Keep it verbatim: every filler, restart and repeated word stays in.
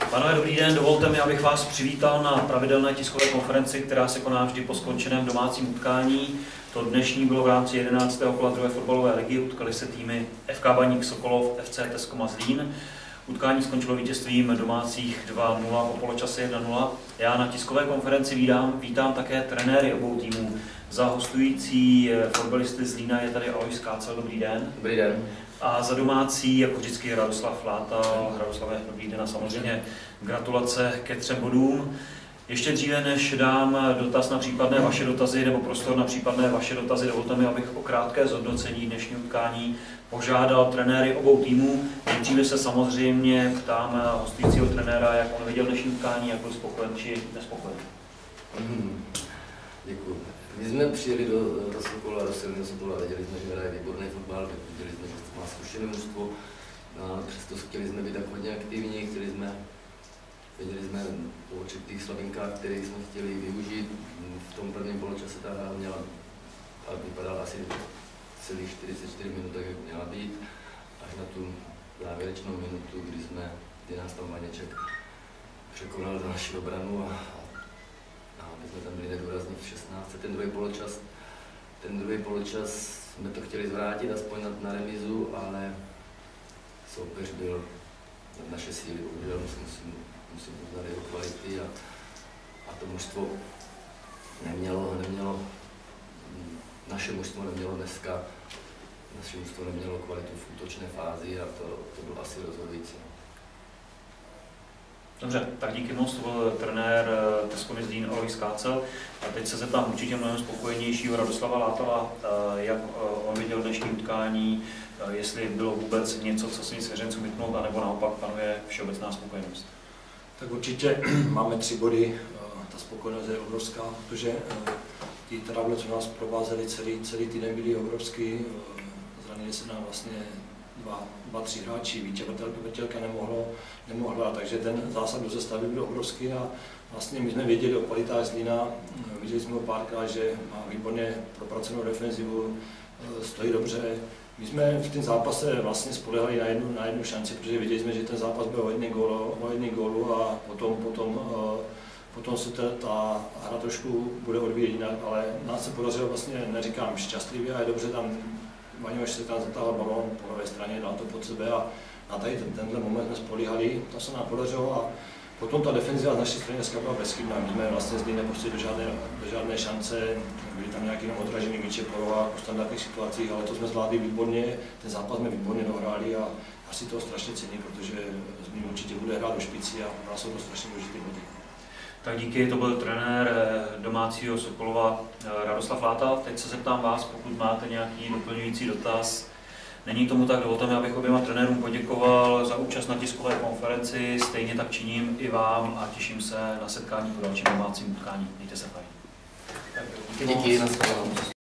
Pánové, dobrý den, dovolte mi, abych vás přivítal na pravidelné tiskové konferenci, která se koná vždy po skončeném domácím utkání. To dnešní bylo v rámci jedenáctého kola druhé fotbalové ligy, utkali se týmy F K Baník Sokolov, F C Tesco Mazlín. Utkání skončilo vítězstvím domácích dva nula, po poločase jedna nula. Já na tiskové konferenci vítám, vítám také trenéry obou týmů. Za hostující fotbalisty z Zlína je tady Alois Skácel, dobrý den. Dobrý den. A za domácí, jako vždycky, Radoslav Láta. Radoslave, dobrý den a samozřejmě gratulace ke třem bodům. Ještě dříve, než dám dotaz na případné vaše dotazy, nebo prostor na případné vaše dotazy, dovolte mi, abych o krátké zhodnocení dnešního utkání požádal trenéry obou týmů. Nejdříve se samozřejmě ptám hostujícího trenéra, jak on viděl dnešní utkání, jak byl spokojen či nespokojen. Mm, děkuji. My jsme přijeli do, do Sokola, do silného Sokola, věděli jsme, že hraje výborný fotbal, věděli jsme, že má zkušené mužstvo, a přesto chtěli jsme být tak hodně aktivní, chtěli jsme, věděli jsme o určitých slabinkách, které jsme chtěli využít. V tom prvním poločase ta hra měla, a vypadala asi celých čtyřicet čtyři minut, tak jak měla být, až na tu závěrečnou minutu, kdy jsme, kdy nás tam Vaněček překonal za naši obranu a, a my jsme tam byli nedůrazní v šestnácti. Ten druhý poločas, ten druhý poločas jsme to chtěli zvrátit aspoň na, na remizu, ale soupeř byl nad naše síly, bohužel musím, musím, musím uznat jeho kvality a, a to mužstvo nemělo, nemělo, naše mužstvo nemělo dneska, naše mužstvo nemělo kvalitu v útočné fázi a to, to bylo asi rozhodující. Dobře, tak díky moc, to byl trenér Tesco Mazlín Alois Skácel. A teď se zeptám určitě mnohem spokojenějšího Radoslava Látala, jak on viděl dnešní utkání, jestli bylo vůbec něco, co svým svěřencům vytknout, anebo naopak panuje všeobecná spokojenost. Tak určitě máme tři body, ta spokojenost je obrovská, protože ty travle, co nás provázely celý, celý týden, byly obrovský. Zranili se nám vlastně dva, dva tři hráči, Vítě Vrtělka nemohlo, nemohla, takže ten zásah do sestavy byl obrovský a vlastně my jsme věděli o kvalitách Zlína, viděli jsme ho párkrát, že má výborně propracovanou defenzivu, stojí dobře. My jsme v tom zápase vlastně spolehali na jednu, na jednu šanci, protože věděli jsme, že ten zápas byl o jedné gólu, o jedné gólu a potom, potom, potom se ta, ta hra trošku bude odvíjet jinak, ale nás se podařilo vlastně, neříkám šťastlivě, ale dobře tam Vaňoš se tam zatáhl balón po levé straně, dal to pod sebe a na tady ten, tenhle moment jsme spolíhali, to se nám podařilo a potom ta defenziva z naší strany dneska byla bezchybná. My jsme vlastně zde nepustili do žádné, do žádné šance, byly tam nějaký odražený míče po rohách, po standardních situacích, ale to jsme zvládli výborně, ten zápas jsme výborně dohráli a asi toho strašně cení, protože Zlín určitě bude hrát do špici a pro nás jsou to strašně důležité body. Tak díky, to byl trenér domácího Sokolova Radoslav Láta. Teď se zeptám vás, pokud máte nějaký doplňující dotaz. Není tomu tak, dovolte mi, abych oběma trenérům poděkoval za účast na tiskové konferenci, stejně tak činím i vám a těším se na setkání po dalším domácím utkání. Mějte se fajn. Díky, na shledanou.